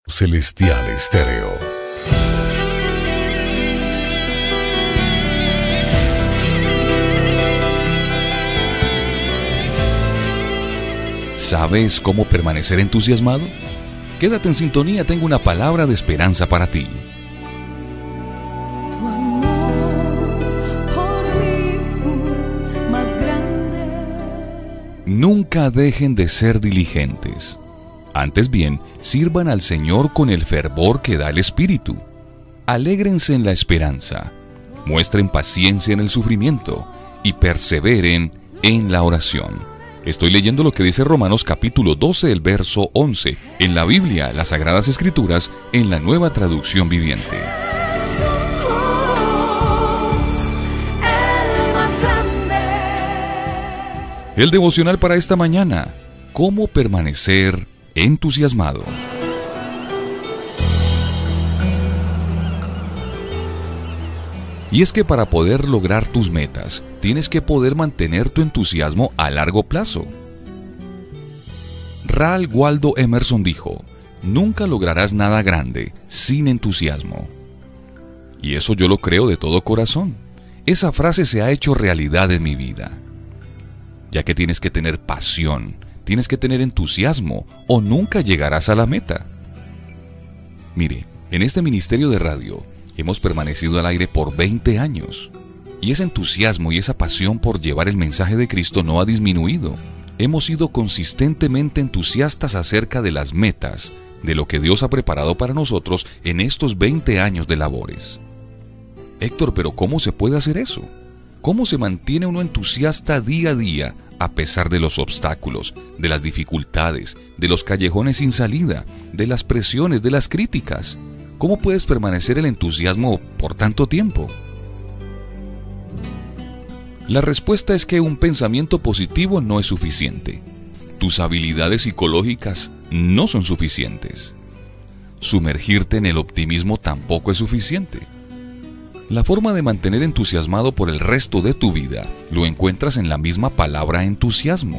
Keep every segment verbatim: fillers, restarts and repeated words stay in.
Celestial Estéreo. ¿Sabes cómo permanecer entusiasmado? Quédate en sintonía, tengo una palabra de esperanza para ti. Tu amor por mí fue más grande. Nunca dejen de ser diligentes. Antes bien, sirvan al Señor con el fervor que da el Espíritu. Alégrense en la esperanza, muestren paciencia en el sufrimiento y perseveren en la oración. Estoy leyendo lo que dice Romanos capítulo doce, el verso once, en la Biblia, las Sagradas Escrituras, en la Nueva Traducción Viviente. El devocional para esta mañana: ¿cómo permanecer entusiasmado? Y es que para poder lograr tus metas, tienes que poder mantener tu entusiasmo a largo plazo. Ralph Waldo Emerson dijo: nunca lograrás nada grande sin entusiasmo. Y eso yo lo creo de todo corazón. Esa frase se ha hecho realidad en mi vida. Ya que tienes que tener pasión, tienes que tener entusiasmo o nunca llegarás a la meta. Mire, en este ministerio de radio hemos permanecido al aire por veinte años. Y ese entusiasmo y esa pasión por llevar el mensaje de Cristo no ha disminuido. Hemos sido consistentemente entusiastas acerca de las metas, de lo que Dios ha preparado para nosotros en estos veinte años de labores. Héctor, pero ¿cómo se puede hacer eso? ¿Cómo se mantiene uno entusiasta día a día a pesar de los obstáculos, de las dificultades, de los callejones sin salida, de las presiones, de las críticas? ¿Cómo puedes permanecer el entusiasmo por tanto tiempo? La respuesta es que un pensamiento positivo no es suficiente. Tus habilidades psicológicas no son suficientes. Sumergirte en el optimismo tampoco es suficiente. La forma de mantener entusiasmado por el resto de tu vida lo encuentras en la misma palabra entusiasmo,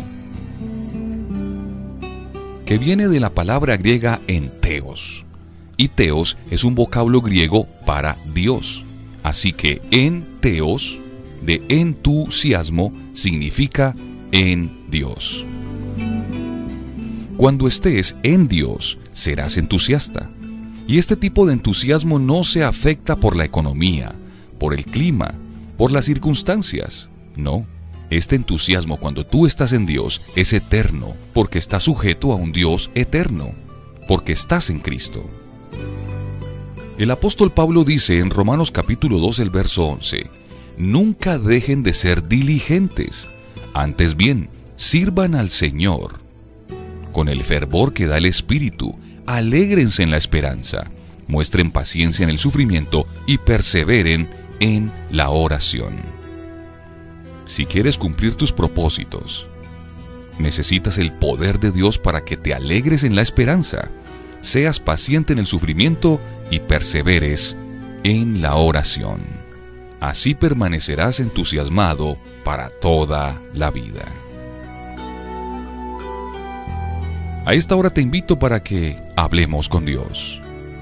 que viene de la palabra griega enteos. Y teos es un vocablo griego para Dios. Así que enteos, de entusiasmo, significa en Dios. Cuando estés en Dios, serás entusiasta. Y este tipo de entusiasmo no se afecta por la economía, por el clima, por las circunstancias. No, este entusiasmo cuando tú estás en Dios es eterno, porque estás sujeto a un Dios eterno, porque estás en Cristo. El apóstol Pablo dice en Romanos capítulo dos, el verso once: nunca dejen de ser diligentes, antes bien, sirvan al Señor con el fervor que da el Espíritu, alégrense en la esperanza, muestren paciencia en el sufrimiento y perseveren en la oración. Si quieres cumplir tus propósitos, necesitas el poder de Dios para que te alegres en la esperanza, seas paciente en el sufrimiento y perseveres en la oración. Así permanecerás entusiasmado para toda la vida. A esta hora te invito para que hablemos con Dios.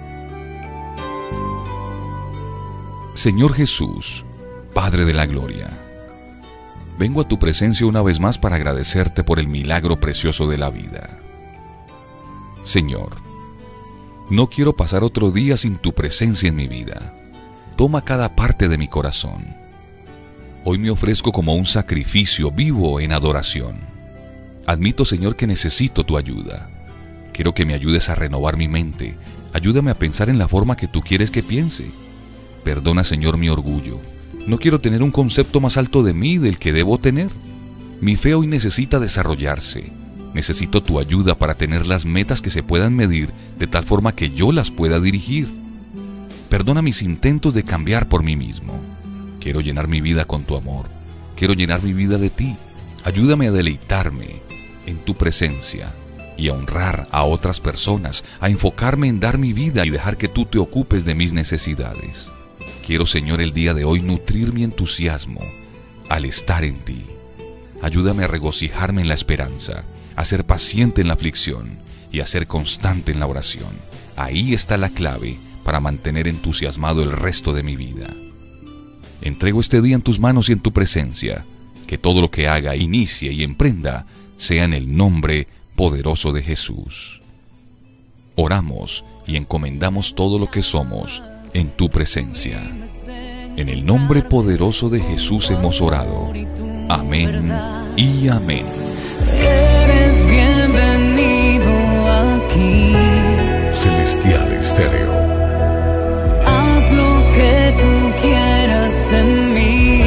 Señor Jesús, Padre de la Gloria, vengo a tu presencia una vez más para agradecerte por el milagro precioso de la vida. Señor, no quiero pasar otro día sin tu presencia en mi vida. Toma cada parte de mi corazón. Hoy me ofrezco como un sacrificio vivo en adoración. Admito, Señor, que necesito tu ayuda. Quiero que me ayudes a renovar mi mente. Ayúdame a pensar en la forma que tú quieres que piense. Perdona, Señor, mi orgullo. No quiero tener un concepto más alto de mí del que debo tener. Mi fe hoy necesita desarrollarse. Necesito tu ayuda para tener las metas que se puedan medir de tal forma que yo las pueda dirigir. Perdona mis intentos de cambiar por mí mismo. Quiero llenar mi vida con tu amor. Quiero llenar mi vida de ti. Ayúdame a deleitarme en tu presencia y a honrar a otras personas, a enfocarme en dar mi vida y dejar que tú te ocupes de mis necesidades. Quiero, Señor, el día de hoy nutrir mi entusiasmo al estar en ti. Ayúdame a regocijarme en la esperanza, a ser paciente en la aflicción y a ser constante en la oración. Ahí está la clave para mantener entusiasmado el resto de mi vida. Entrego este día en tus manos y en tu presencia. Que todo lo que haga, inicie y emprenda sea en el nombre poderoso de Jesús. Oramos y encomendamos todo lo que somos en tu presencia. En el nombre poderoso de Jesús hemos orado. Amén y amén. Eres bienvenido aquí. Celestial Estéreo. Haz lo que tú quieras en mí.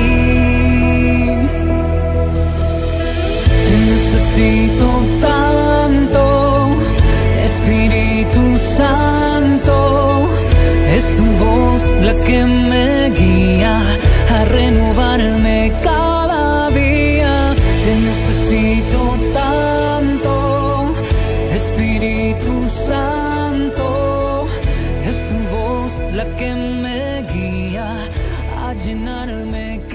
Te necesito tanto, Espíritu Santo. Es tu voz la que me guía a renovarme cada día. Te necesito tanto, Espíritu Santo. Es tu voz la que me guía a llenarme